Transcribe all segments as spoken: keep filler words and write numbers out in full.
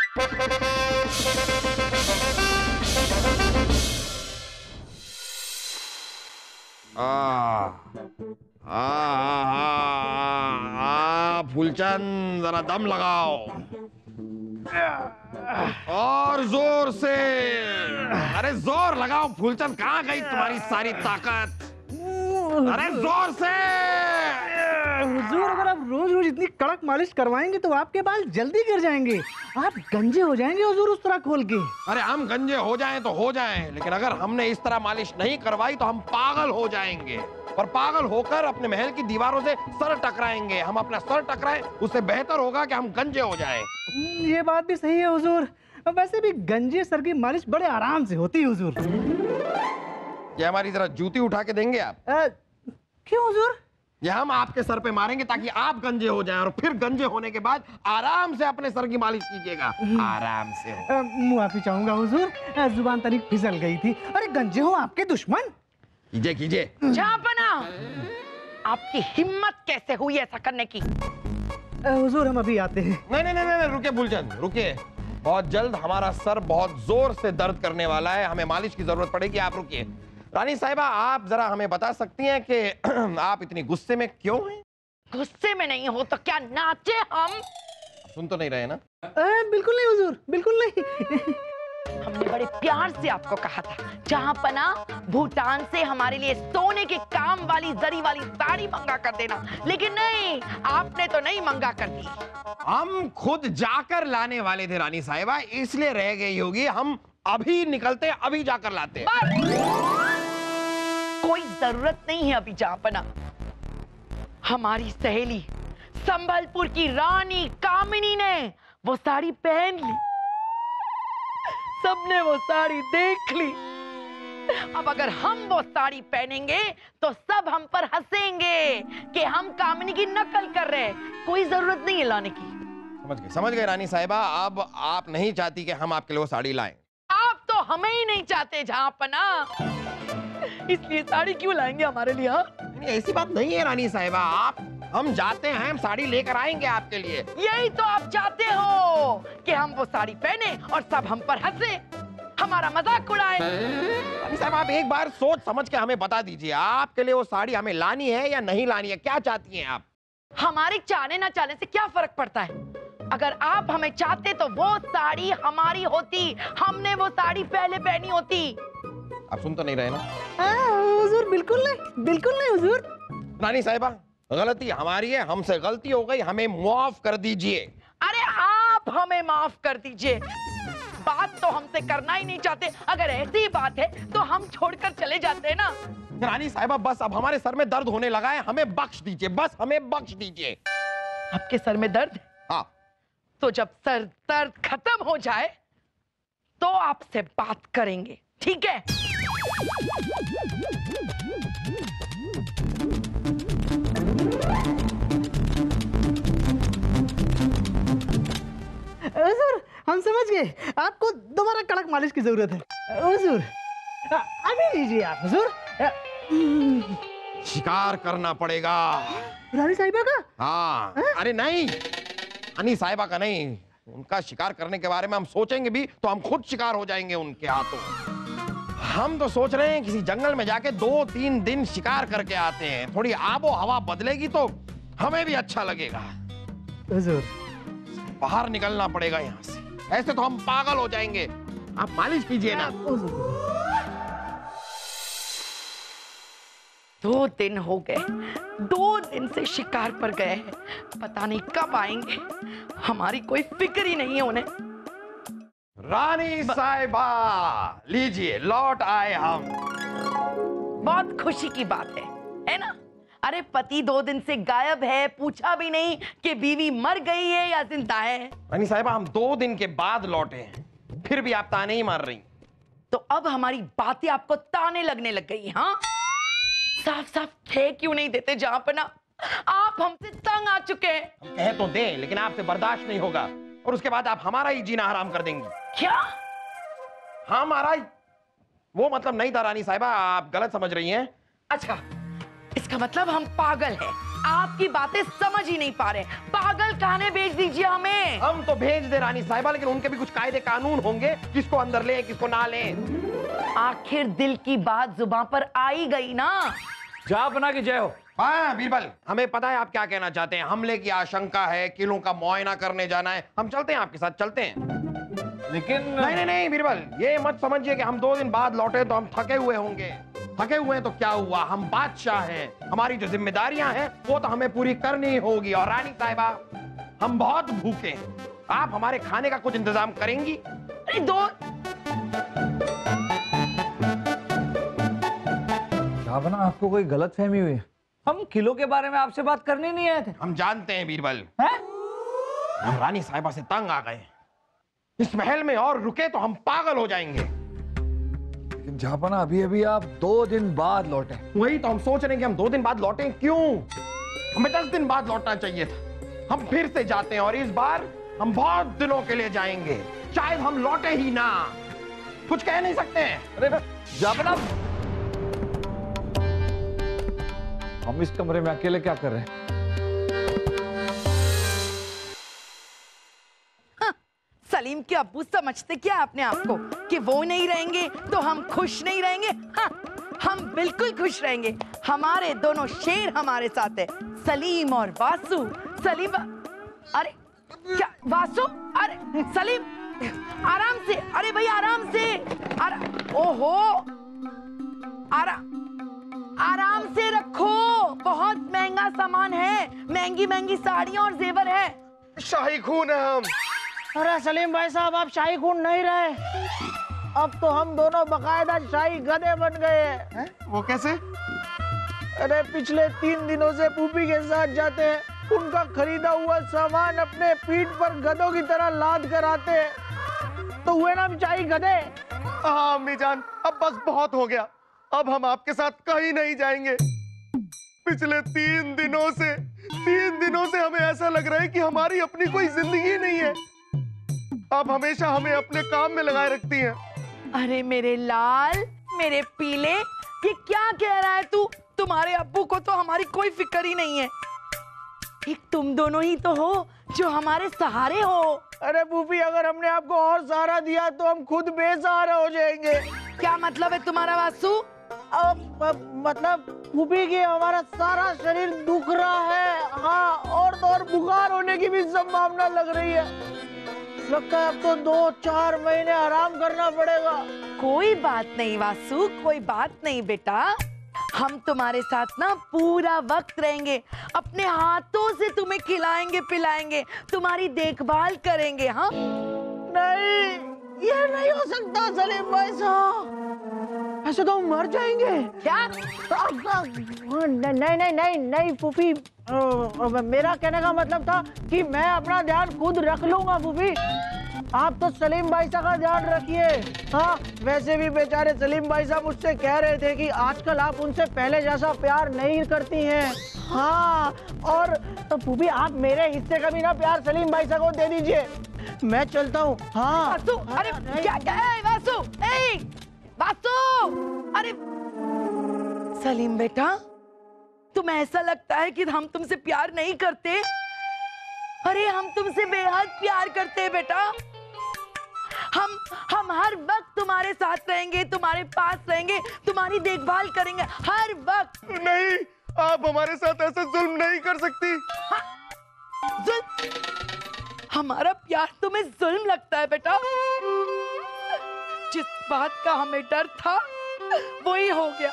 फूलचंद जरा दम लगाओ और जोर से। अरे जोर लगाओ फूलचंद, कहाँ गई तुम्हारी सारी ताकत? अरे जोर से। हुजूर, अगर आप रोज रोज इतनी कड़क मालिश करवाएंगे तो आपके बाल जल्दी गिर जाएंगे, आप गंजे हो जाएंगे हुजूर उस तरह खोल के। अरे हम गंजे हो जाएं तो हो जाएं, लेकिन अगर हमने इस तरह मालिश नहीं करवाई तो हम पागल हो जाएंगे, और पागल होकर अपने महल की दीवारों से सर टकराएंगे। हम अपना सर टकराएं उससे बेहतर होगा कि हम गंजे हो जाएं। ये बात भी सही है हुजूर, वैसे भी गंजे सर की मालिश बड़े आराम से होती है हुजूर। ये हमारी जरा जूती उठा के देंगे आप? आ, क्यों हुजूर? ये हम आपके सर पे मारेंगे ताकि आप गंजे हो जाएं, और फिर गंजे होने के बाद आराम से अपने सर की मालिश कीजिएगा। आराम से हो। मुआफी चाहूंगा हुजूर, जुबान तनिक फिसल गई थी। अरे गंजे हो आपके दुश्मन। कीजिए कीजिए। जापना, आपकी हिम्मत कैसे हुई ऐसा करने की? हुजूर हम अभी आते हैं। नहीं नहीं नहीं, नहीं रुके फूलचंद, रुके। बहुत जल्द हमारा सर बहुत जोर से दर्द करने वाला है, हमें मालिश की जरूरत पड़ेगी। आप रुकिए। रानी साहिबा, आप जरा हमें बता सकती हैं कि आप इतनी गुस्से में क्यों हैं? गुस्से में नहीं हो तो क्या नाचे हम? सुन तो नहीं रहे ना? आ, बिल्कुल नहीं हुजूर, बिल्कुल नहीं। हमने बड़े प्यार से आपको कहा था जहांपना, भूटान से हमारे लिए सोने के काम वाली जरी वाली साड़ी मंगा कर देना, लेकिन नहीं, आपने तो नहीं मंगा कर दी। हम खुद जाकर लाने वाले थे रानी साहिबा, इसलिए रह गई होगी। हम अभी निकलते, अभी जाकर लाते। कोई जरूरत नहीं है अभी जापना। हमारी सहेली संबलपुर की रानी कामिनी ने वो साड़ी पहन ली, सबने वो साड़ी देख ली। अब अगर हम वो साड़ी पहनेंगे तो सब हम पर हंसेंगे कि हम कामिनी की नकल कर रहे हैं। कोई जरूरत नहीं है लाने की। समझ गए, समझ गए रानी साहिबा। अब आप नहीं चाहती कि हम आपके लिए वो साड़ी लाएं? आप तो हमें ही नहीं चाहते जहांपना, इसलिए साड़ी क्यों लाएंगे हमारे लिए? हाँ, ऐसी बात नहीं है रानी साहिबा। आप हम जाते हैं, हम साड़ी लेकर आएंगे आपके लिए। यही तो आप चाहते हो कि हम वो साड़ी पहने और सब हम पर हंसे, हमारा मजाक उड़ाए। रानी साहिबा, आप एक बार सोच समझ के हमें बता दीजिए, आपके लिए वो साड़ी हमें लानी है या नहीं लानी है? क्या चाहती हैं आप? हमारे चाहने ना चाहने से क्या फर्क पड़ता है? अगर आप हमें चाहते तो वो साड़ी हमारी होती, हमने वो साड़ी पहले पहनी होती। आप सुन तो नहीं रहे ना? हुजूर बिल्कुल नहीं, बिल्कुल नहीं हुजूर। रानी साहिबा, गलती हमारी है, हमसे गलती हो गई, हमें माफ कर दीजिए। अरे आप हमें माफ कर दीजिए, बात तो हमसे करना ही नहीं चाहते। अगर ऐसी बात है तो हम छोड़कर चले जाते हैं ना। रानी साहिबा, बस अब हमारे सर में दर्द होने लगा है, हमें बख्श दीजिए, बस हमें बख्श दीजिए। आपके सर में दर्द? हाँ। तो जब सर दर्द खत्म हो जाए तो आपसे बात करेंगे, ठीक है? हुजूर हम समझ गए, आपको दोबारा कड़क मालिश की जरूरत है। हुजूर अभी लीजिए आप। हुजूर शिकार करना पड़ेगा। रानी साहिबा का? हाँ। है? अरे नहीं, रानी साहिबा का नहीं, उनका शिकार करने के बारे में हम सोचेंगे भी तो हम खुद शिकार हो जाएंगे उनके हाथों। हम तो सोच रहे हैं किसी जंगल में जाके दो तीन दिन शिकार करके आते हैं, थोड़ी आबो हवा बदलेगी तो हमें भी अच्छा लगेगा। हुजूर बाहर निकलना पड़ेगा यहाँ से, ऐसे तो हम पागल हो जाएंगे। आप मालिश कीजिए ना। दो दिन हो गए, दो दिन से शिकार पर गए हैं, पता नहीं कब आएंगे। हमारी कोई फिक्र ही नहीं है उन्हें। रानी साहिबा, लीजिए, लौट आए हम। बहुत खुशी की बात है, है ना? अरे पति दो दिन से गायब है, पूछा भी नहीं कि बीवी मर गई है या जिंदा है। रानी साहिबा, हम दो दिन के बाद लौटे हैं, फिर भी आप ताने ही मार रही। तो अब हमारी बातें आपको ताने लगने लग गई? हाँ, साफ साफ कह क्यों नहीं देते जहांपना? आप हमसे तंग आ चुके हैं। हम कह तो दें, लेकिन आपसे बर्दाश्त नहीं होगा, और उसके बाद आप हमारा ही जीना हराम कर देंगी। क्या? हमारा ही? वो मतलब नहीं था रानी साहिबा, आप गलत समझ रही हैं। अच्छा, इसका मतलब हम पागल हैं। आपकी बातें समझ ही नहीं पा रहे। पागल खाने भेज दीजिए हमें। हम तो भेज दे रानी साहिबा, लेकिन उनके भी कुछ कायदे कानून होंगे, किसको अंदर ले किसको ना ले। आखिर दिल की बात जुबान पर आई गई ना। जहांपना की जय हो। हाँ बीरबल, हमें पता है आप क्या कहना चाहते हैं। हमले की आशंका है, किलों का मुआयना करने जाना है, हम चलते हैं आपके साथ, चलते हैं। लेकिन नहीं नहीं नहीं बीरबल, ये मत समझिए कि हम दो दिन बाद लौटे तो हम थके हुए होंगे। थके हुए हैं तो क्या हुआ, हम बादशाह हैं, हमारी जो जिम्मेदारियां हैं वो तो हमें पूरी करनी होगी। और रानी साहिबा, हम बहुत भूखे हैं, आप हमारे खाने का कुछ इंतजाम करेंगी? अरे दो जहांपना, आपको कोई गलत फहमी हुई है। हम किलो के बारे में आपसे बात करने नहीं आए थे। हम जानते हैं बीरबल, हैं? हम रानी साहिबा से तंग आ गए। इस महल में और रुके तो हम पागल हो जाएंगे। लेकिन जहांपना, अभी अभी आप दो दिन बाद लौटे। वही तो हम सोच रहे हैं कि हम दो दिन बाद लौटे, क्यों? हमें दस दिन बाद लौटना चाहिए था। हम फिर से जाते हैं और इस बार हम बहुत दिनों के लिए जाएंगे, शायद हम लौटे ही ना। कुछ कह नहीं सकते हैं। अरे जहांपना, हम इस कमरे में अकेले क्या कर रहे हैं? हाँ, सलीम के अब्बू समझते क्या अपने आप को कि वो नहीं रहेंगे तो हम खुश नहीं रहेंगे? हाँ, हम बिल्कुल खुश रहेंगे। हमारे दोनों शेर हमारे साथ है, सलीम और वासु। सलीम, अरे क्या वासु? अरे सलीम, आराम से। अरे भाई आराम से। अरे ओहो, आराम आराम से रखो, बहुत महंगा सामान है, महंगी महंगी साड़ियां और जेवर है। शाही खून है हम। अरे सलीम भाई साहब, आप शाही खून नहीं रहे, अब तो हम दोनों बकायदा शाही गधे बन गए हैं। वो कैसे? अरे पिछले तीन दिनों से पूपी के साथ जाते हैं, उनका खरीदा हुआ सामान अपने पीठ पर गधों की तरह लाद कर आते हैं, तो हुए ना हम शाही गधे। हाँ अम्मी जान, अब बस बहुत हो गया, अब हम आपके साथ कहीं नहीं जाएंगे। पिछले तीन दिनों से तीन दिनों से हमें ऐसा लग रहा है कि हमारी अपनी कोई जिंदगी नहीं है। आप हमेशा हमें अपने काम में लगाए रखती हैं। अरे मेरे लाल, मेरे पीले, ये क्या कह रहा है तू? तुम्हारे अब्बू को तो हमारी कोई फिक्र ही नहीं है। एक तुम दोनों ही तो हो जो हमारे सहारे हो। अरे पूपी, अगर हमने आपको और सहारा दिया तो हम खुद बेसहारा हो जाएंगे। क्या मतलब है तुम्हारा वासु? अब अब मतलब पूपी की हमारा सारा शरीर दुख रहा है। हाँ, और तो और बुखार होने की भी संभावना लग रही है। लगता है अब तो दो चार महीने आराम करना पड़ेगा। कोई बात नहीं वासु, कोई बात नहीं बेटा, हम तुम्हारे साथ ना पूरा वक्त रहेंगे, अपने हाथों से तुम्हें खिलाएंगे पिलाएंगे, तुम्हारी देखभाल करेंगे। हाँ नहीं, ये नहीं हो सकता सलीम भाई साहब, ऐसे तो हम मर जाएंगे। क्या? नहीं नहीं नहीं नहीं फूफी, मेरा कहने का मतलब था कि मैं अपना ध्यान खुद रख लूंगा फूफी, आप तो सलीम भाई साहब का ध्यान रखिए। हाँ, वैसे भी बेचारे सलीम भाई साहब मुझसे कह रहे थे कि आजकल आप उनसे पहले जैसा प्यार नहीं करती हैं। हाँ, और तो फूफी आप मेरे हिस्से का भी ना प्यार सलीम भाई साहब को दे दीजिए, मैं चलता हूँ। हाँ वासु, अरे क्या क्या है वासु? ए, वासु, अरे सलीम बेटा, तुम्हें ऐसा लगता है कि हम तुमसे प्यार नहीं करते? अरे हम तुमसे बेहद प्यार करते हैं बेटा। हम हम हर वक्त तुम्हारे साथ रहेंगे, तुम्हारे पास रहेंगे, तुम्हारी देखभाल करेंगे हर वक्त। नहीं, आप हमारे साथ ऐसे जुल्म नहीं कर सकती। हाँ, जुल्म? हमारा प्यार तुम्हें जुल्म लगता है बेटा? जिस बात का हमें डर था वही हो गया,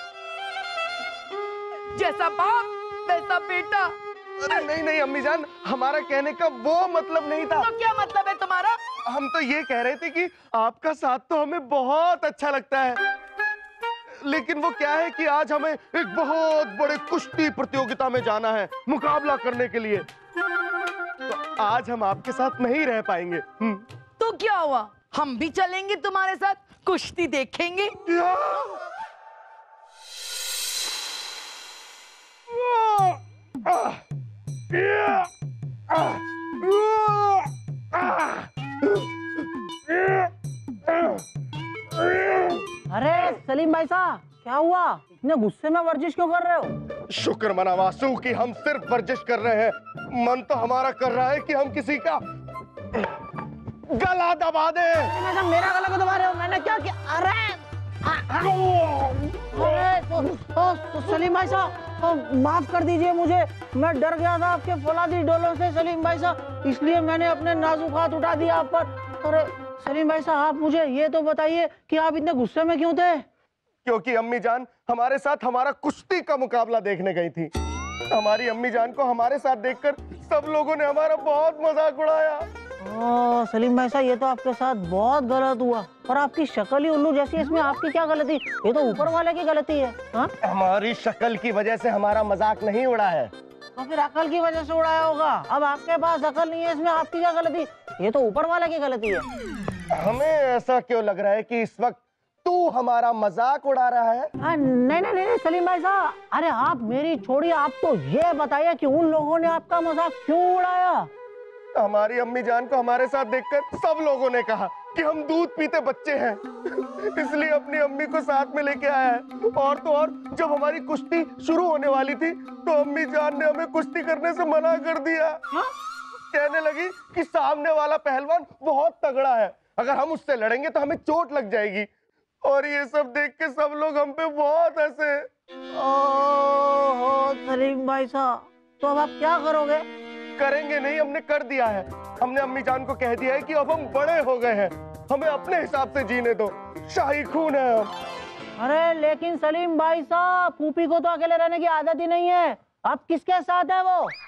जैसा बाप वैसा बेटा। अरे नहीं नहीं अम्मी जान, हमारा कहने का वो मतलब नहीं था। तो क्या मतलब है तुम्हारा? हम तो ये कह रहे थे कि आपका साथ तो हमें बहुत अच्छा लगता है, लेकिन वो क्या है कि आज हमें एक बहुत बड़े कुश्ती प्रतियोगिता में जाना है मुकाबला करने के लिए, तो आज हम आपके साथ नहीं रह पाएंगे। तो क्या हुआ, हम भी चलेंगे तुम्हारे साथ, कुश्ती देखेंगे। अरे सलीम भाई साहब, क्या हुआ? इतने गुस्से में वर्जिश क्यों कर रहे हो? शुक्र मना वासु कि हम सिर्फ वर्जिश कर रहे हैं। मन तो हमारा कर रहा है कि हम किसी का गला दबा दे। मैडम मेरा गला क्यों दबा रहे हो? मैंने क्या किया? अरे अरे तो, तो, तो सलीम भाई साहब तो माफ कर दीजिए मुझे, मैं डर गया था आपके फौलादी डोलों से सलीम भाई साहब, इसलिए मैंने अपने नाजुक हाथ उठा दिया आप पर। अरे सलीम भाई साहब आप मुझे ये तो बताइए कि आप इतने गुस्से में क्यों थे? क्योंकि अम्मी जान हमारे साथ हमारा कुश्ती का मुकाबला देखने गई थी। हमारी अम्मी जान को हमारे साथ देखकर सब लोगों ने हमारा बहुत मजाक उड़ाया। ओ सलीम भाई साहब ये तो आपके साथ बहुत गलत हुआ, और आपकी शक्ल ही उल्लू जैसी है, इसमें आपकी क्या गलती? ये तो ऊपर वाले की गलती है। हाँ हमारी शक्ल की वजह से हमारा मजाक नहीं उड़ा है। तो फिर अकल की वजह से उड़ाया होगा। अब आपके पास अकल नहीं है, इसमें आपकी क्या गलती? ये तो ऊपर वाले की गलती है। हमें ऐसा क्यों लग रहा है कि इस वक्त तू हमारा मजाक उड़ा रहा है? आ, नहीं नहीं नहीं सलीम भाई साहब, अरे आप मेरी छोड़िए, आप तो ये बताइए कि उन लोगों ने आपका मजाक क्यों उड़ाया? हमारी अम्मी जान को हमारे साथ देखकर सब लोगों ने कहा कि हम दूध पीते बच्चे हैं, इसलिए अपनी अम्मी को साथ में लेके आया है। और तो और जब हमारी कुश्ती शुरू होने वाली थी तो अम्मी जान ने हमें कुश्ती करने से मना कर दिया। हा? कहने लगी कि सामने वाला पहलवान बहुत तगड़ा है, अगर हम उससे लड़ेंगे तो हमें चोट लग जाएगी। और ये सब देख के सब लोग हम पे बहुत हंसे। ओहो सलीम भाई साहब, तो अब आप क्या करोगे? करेंगे नहीं, हमने कर दिया है। हमने अम्मी जान को कह दिया है कि अब हम बड़े हो गए हैं, हमें अपने हिसाब से जीने दो, शाही खून है हम। अरे लेकिन सलीम भाई साहब फूफी को तो अकेले रहने की आदत ही नहीं है, अब किसके साथ है वो?